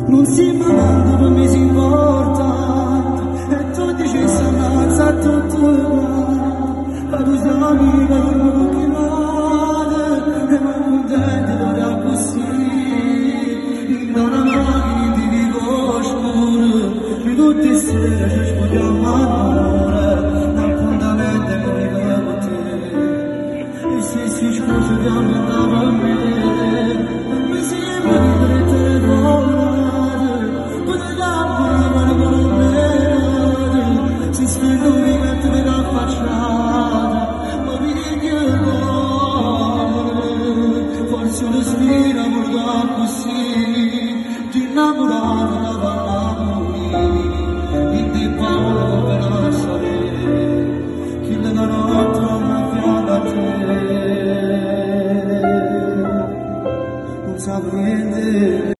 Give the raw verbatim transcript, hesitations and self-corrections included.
non si manda, non mi si importa, e tu dici se ammazza tutto, ma tu sei amica, io non ti vado, e non contento da così, non amai di riconosco, mi tutte sere ci spogliamo amore, l'appuntamento è che con te, e se si scusiamo da me, mi sembra di prendere cuore, quando l'amore non è vero, si spende un momento per affacciare, ma mi dice forse uno spiro morto così, ti innamorare da